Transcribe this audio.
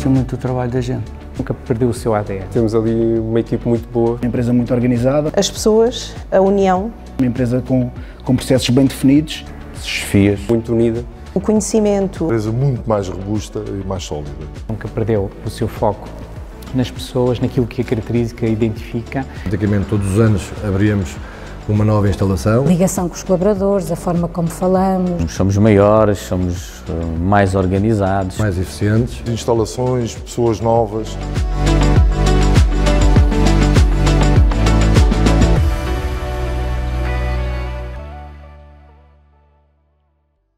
gosta muito do trabalho da gente. Nunca perdeu o seu ADN. Temos ali uma equipe muito boa. Uma empresa muito organizada. As pessoas, a união. Uma empresa com processos bem definidos. Chefias. Muito unida. O conhecimento. Uma empresa muito mais robusta e mais sólida. Nunca perdeu o seu foco nas pessoas, naquilo que a caracteriza, que a identifica. Praticamente todos os anos abríamos uma nova instalação. Ligação com os colaboradores, a forma como falamos. Somos maiores, somos mais organizados. Mais eficientes. Instalações, pessoas novas.